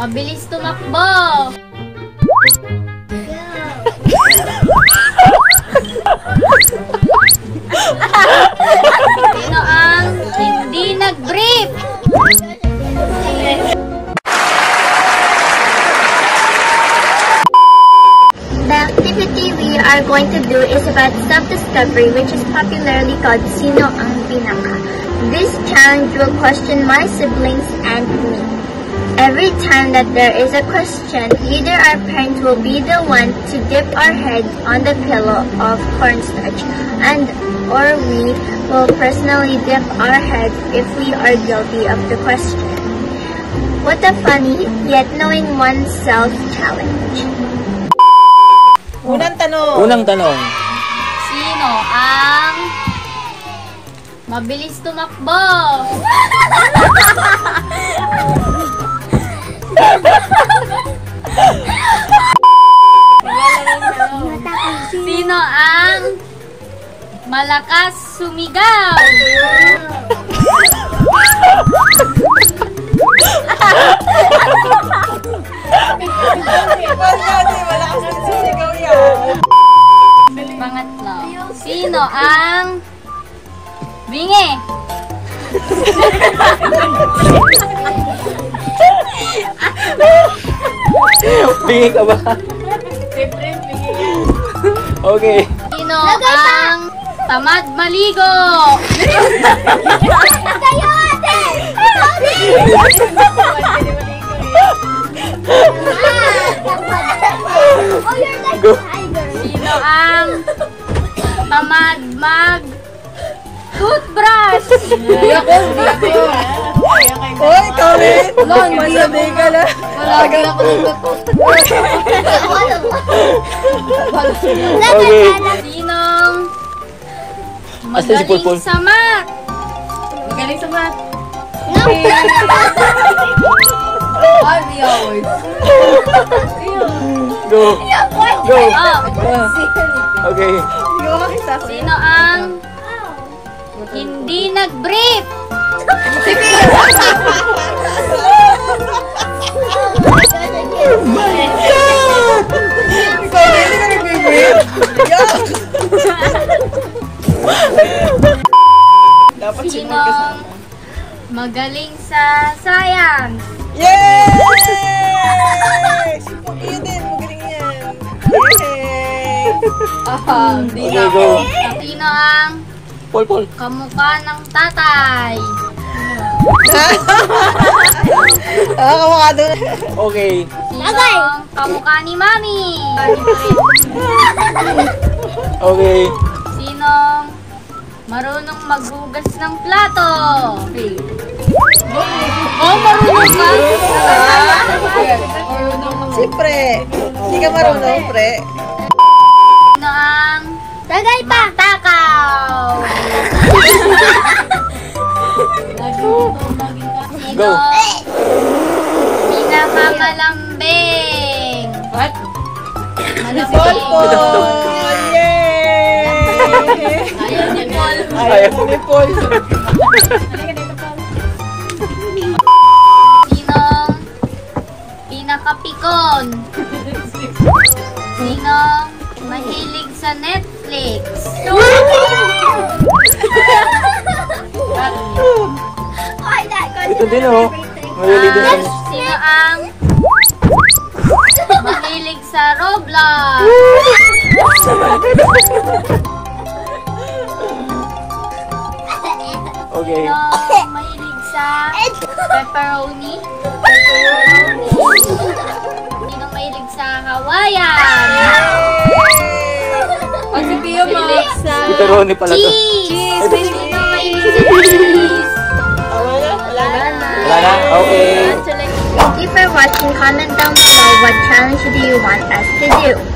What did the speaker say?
Mabilis tumakbo. Sino ang hindi nag-brief? The activity we are going to do is about self-discovery, which is popularly called Sino ang Pinaka. This challenge will question my siblings and me. Every time that there is a question, either our parents will be the one to dip our heads on the pillow of cornstarch, or we will personally dip our heads if we are guilty of the question. What a funny, yet knowing oneself challenge. Unang tanong. Unang tanong. Sino ang mabilis tumakbo? Sino ang malakas sumigaw? Pangatlo. Sino ang bingi? Bingi ka ba? Okay. Sino ang tamad maligo? Kayo, ate! Oh, you're like Go. a tiger. Sino ang tamad mag toothbrush? Hoy, Karen! Masabi ka na. Lagi ako nagtutoothbrush. Okay. Sinong Asan si Pulpul? magaling sa math? Magaling sa math. Go. Go. Oh, Okay. sino ang hindi nag-brief? Ikaw, hindi ka nag-brief. Dapat Sino sinunod ka sa... magaling sa science? Yay! Yun din, magaling yan. Yay! Okay, go. Sino ang Pulpul. kamukha ng tatay? Kamukha doon. Okay. Sino ang kamukha ni mami? Okay. Sinong marunong maghugas ng plato? Oh, marunong ka? Siyempre. Hindi ka marunong, pre. Sino ang Tagay pa! takaw? Go. Sino pinakamalambing? What? Malambing. Paul! Yay! Ayaw ni Paul. Ayaw ni Paul. Sinong pinakapikon? Sinong mahilig sa Netflix? Ito din oh. Mahilig din sa... Sino ang mahilig sa Roblox? Okay. Sino mahilig sa pepperoni? Sino mahilig sa Hawaiian? O si Pio mahilig sa Ito Ronnie pala to. cheese! Sino mahilig sa cheese? Wala na? Okay. Thank you for watching. Comment down below what challenge do you want us to do.